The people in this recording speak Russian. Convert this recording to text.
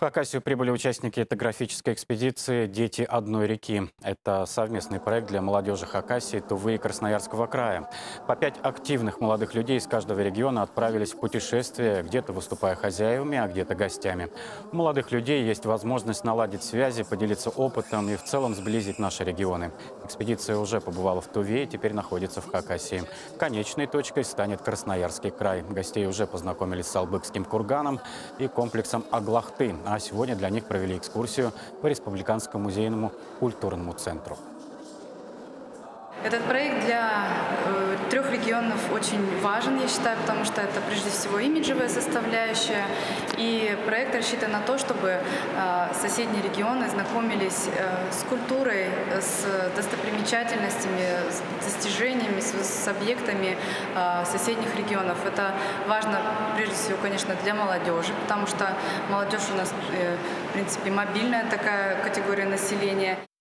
Хакасию прибыли участники этнографической экспедиции «Дети одной реки». Это совместный проект для молодежи Хакасии, Тувы и Красноярского края. По 5 активных молодых людей из каждого региона отправились в путешествие, где-то выступая хозяевами, а где-то гостями. У молодых людей есть возможность наладить связи, поделиться опытом и в целом сблизить наши регионы. Экспедиция уже побывала в Туве и теперь находится в Хакасии. Конечной точкой станет Красноярский край. Гостей уже познакомили с Салбыкским курганом и комплексом Аглахты. А сегодня для них провели экскурсию по Республиканскому музейному культурному центру. Этот проект для трех регионов очень важен, я считаю, потому что это прежде всего имиджевая составляющая. И проект рассчитан на то, чтобы соседние регионы знакомились с культурой, с достопримечательностями, с достижениями, с объектами соседних регионов. Это важно прежде всего, конечно, для молодежи, потому что молодежь у нас, в принципе, мобильная такая категория населения.